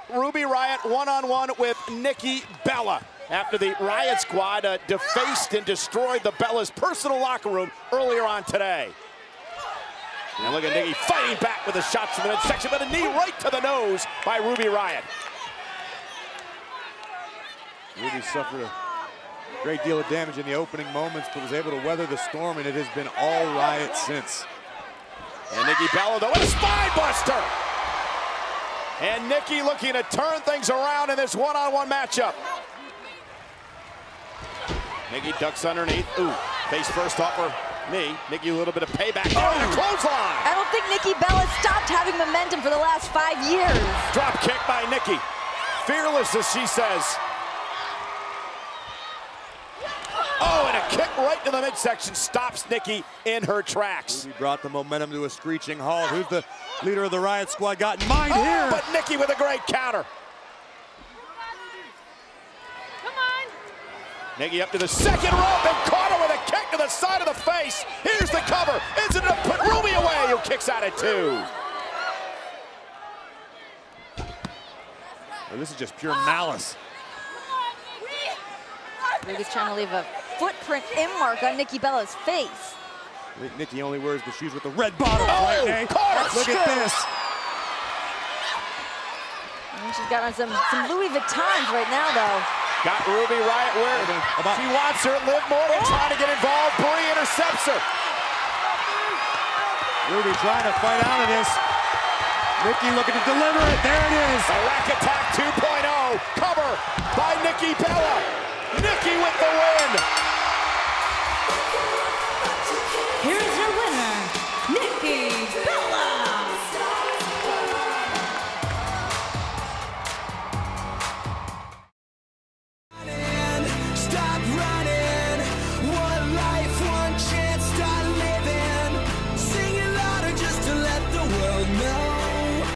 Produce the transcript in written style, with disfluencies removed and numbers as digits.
Ruby Riott one-on-one with Nikki Bella after the Riott Squad defaced and destroyed the Bella's personal locker room earlier on today. And look at Nikki fighting back with the shots in the midsection, but a knee right to the nose by Ruby Riott. Ruby suffered a great deal of damage in the opening moments, but was able to weather the storm, and it has been all Riott since. And Nikki Bella, though, with a spine buster. And Nikki looking to turn things around in this one-on-one matchup. Nikki ducks underneath. Ooh, face first off her knee. Nikki a little bit of payback. Oh, and a clothesline. I don't think Nikki Bella stopped having momentum for the last 5 years. Drop kick by Nikki. Fearless, as she says. Oh, and a kick right to the midsection stops Nikki in her tracks. Ruby brought the momentum to a screeching halt. Who's the leader of the Riott Squad got in mind here? But Nikki with a great counter. Come on. Nikki up to the second rope and caught her with a kick to the side of the face. Here's the cover. Is it enough to put Ruby away, who kicks out at 2? Well, this is just pure malice. Ruby's trying to leave a footprint mark on Nikki Bella's face. I think Nikki only wears the shoes with the red bottom right now. Look at this. And she's got on some Louis Vuittons right now, though. Got Ruby Riott where she wants her. Liv Morgan trying to get involved. Brie intercepts her. Ruby trying to fight out of this. Nikki looking to deliver it. There it is. A Rack Attack 2.0. Cover by Nikki Bella. Nikki with the win. Here is your winner, Nikki Bella. Stop running. One life, one chance, start living. Sing it louder just to let the world know.